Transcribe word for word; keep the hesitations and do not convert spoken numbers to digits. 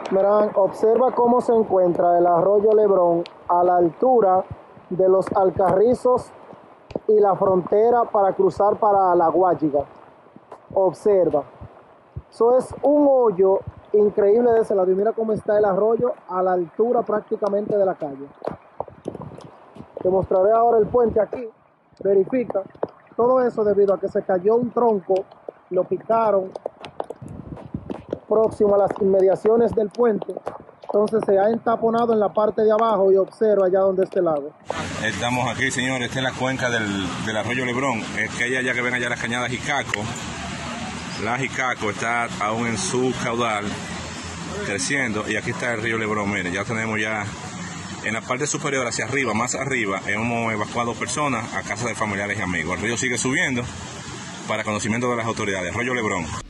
Verán, observa cómo se encuentra el arroyo Lebrón a la altura de los Alcarrizos y la frontera para cruzar para La Guayiga. Observa. Eso es un hoyo increíble de ese lado. Y mira cómo está el arroyo a la altura prácticamente de la calle. Te mostraré ahora el puente aquí. Verifica. Todo eso debido a que se cayó un tronco, lo picaron próximo a las inmediaciones del puente. Entonces se ha entaponado en la parte de abajo y observa allá donde está el lago. Estamos aquí, señores, esta es la cuenca del, del arroyo Lebrón. Es que allá, ya que ven allá las cañadas Jicaco. La Jicaco está aún en su caudal, creciendo, y aquí está el río Lebrón. Miren, ya tenemos ya en la parte superior hacia arriba, más arriba, hemos evacuado personas a casa de familiares y amigos. El río sigue subiendo para conocimiento de las autoridades. Arroyo Lebrón.